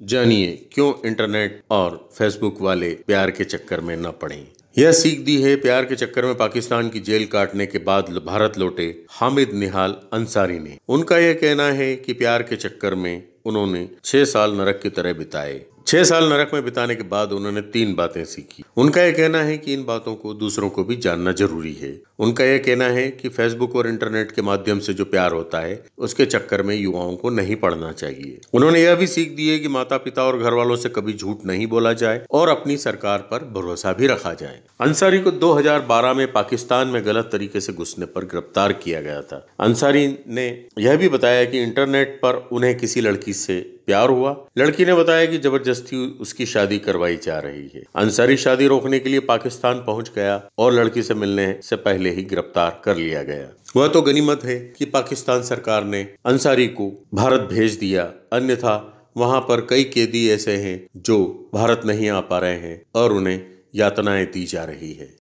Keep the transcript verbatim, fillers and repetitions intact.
जानिए क्यों इंटरनेट और फेसबुक वाले प्यार के चक्कर में न पड़े। यह सीख दी है प्यार के चक्कर में पाकिस्तान की जेल काटने के बाद भारत लौटे हामिद निहाल अंसारी ने। उनका यह कहना है कि प्यार के चक्कर में उन्होंने छह साल नरक की तरह बिताए। छह साल नरक में बिताने के बाद उन्होंने तीन बातें सीखी। उनका यह कहना है कि इन बातों को दूसरों को भी जानना जरूरी है। उनका यह कहना है कि फेसबुक और इंटरनेट के माध्यम से जो प्यार होता है उसके चक्कर में युवाओं को नहीं पड़ना चाहिए। उन्होंने यह भी सीख दी है कि माता पिता और घर वालों से कभी झूठ नहीं बोला जाए और अपनी सरकार पर भरोसा भी रखा जाए। अंसारी को दो हज़ार बारह में पाकिस्तान में गलत तरीके से घुसने पर गिरफ्तार किया गया था। अंसारी ने यह भी बताया कि इंटरनेट पर उन्हें किसी लड़की से प्यार हुआ। लड़की ने बताया कि जबरदस्ती उसकी शादी करवाई जा रही है। अंसारी शादी रोकने के लिए पाकिस्तान पहुंच गया और लड़की से मिलने से पहले ही गिरफ्तार कर लिया गया। वह तो गनीमत है कि पाकिस्तान सरकार ने अंसारी को भारत भेज दिया, अन्यथा वहां पर कई कैदी ऐसे हैं जो भारत नहीं आ पा रहे हैं और उन्हें यातनाएं दी जा रही है।